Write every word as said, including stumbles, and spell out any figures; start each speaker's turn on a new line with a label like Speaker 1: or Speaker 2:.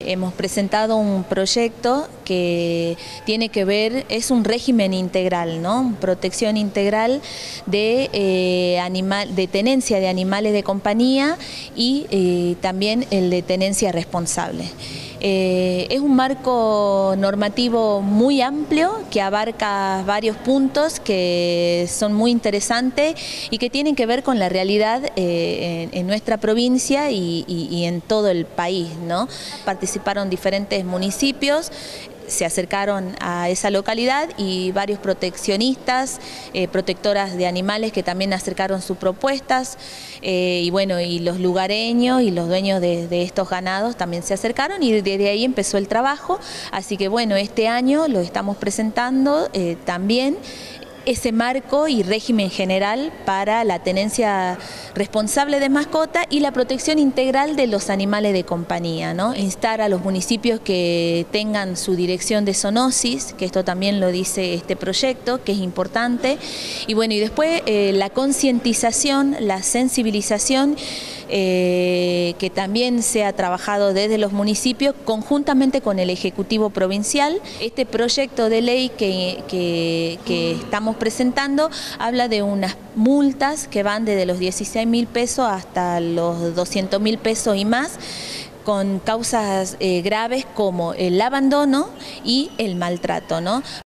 Speaker 1: hemos presentado un proyecto que tiene que ver, es un régimen integral, ¿no? Protección integral de, eh, animal, de tenencia de animales de compañía y eh, también el de tenencia responsable. Eh, es un marco normativo muy amplio que abarca varios puntos que son muy interesantes y que tienen que ver con la realidad eh, en, en nuestra provincia y, y, y en todo el país, ¿no? Participaron diferentes municipios, se acercaron a esa localidad y varios proteccionistas, eh, protectoras de animales que también acercaron sus propuestas eh, y bueno, y los lugareños y los dueños de, de estos ganados también se acercaron y desde ahí empezó el trabajo, así que bueno, este año lo estamos presentando eh, también ese marco y régimen general para la tenencia responsable de mascota y la protección integral de los animales de compañía, ¿no? Instar a los municipios que tengan su dirección de zoonosis, que esto también lo dice este proyecto, que es importante, y bueno, y después eh, la concientización, la sensibilización, eh, que también se ha trabajado desde los municipios conjuntamente con el Ejecutivo Provincial. Este proyecto de ley que, que, que estamos presentando habla de unas multas que van desde los dieciséis mil pesos hasta los doscientos mil pesos y más, con causas eh, graves como el abandono y el maltrato, ¿no?